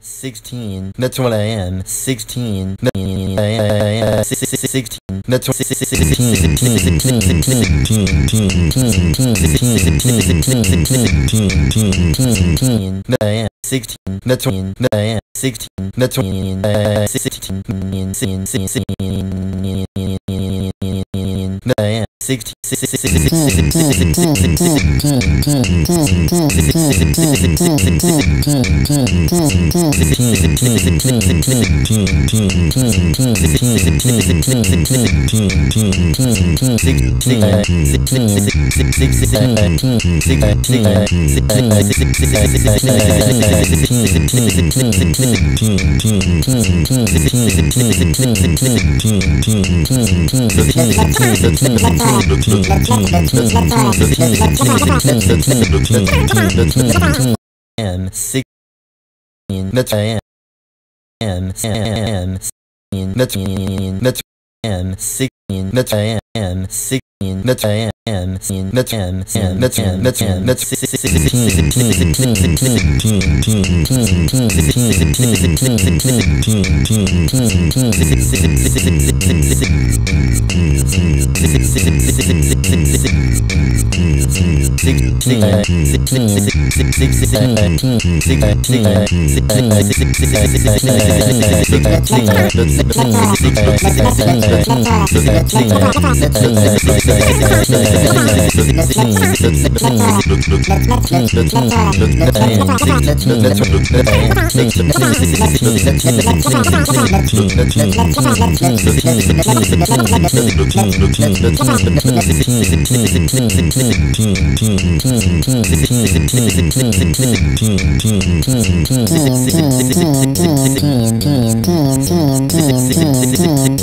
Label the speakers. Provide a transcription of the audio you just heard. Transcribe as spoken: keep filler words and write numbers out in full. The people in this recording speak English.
Speaker 1: sixteen. That's what I am. Sixteen. Sixteen. That's what sixteen. I am sixteen. That's what I am. Sixteen. That's what I am. Sixteen. I am sixteen. am sixteen. That's I am. Am sixteen. That's that's am sixteen. That's I am sixteen. That's I am sixteen. That's am am that's am that's am that's sixteen. Sixteen.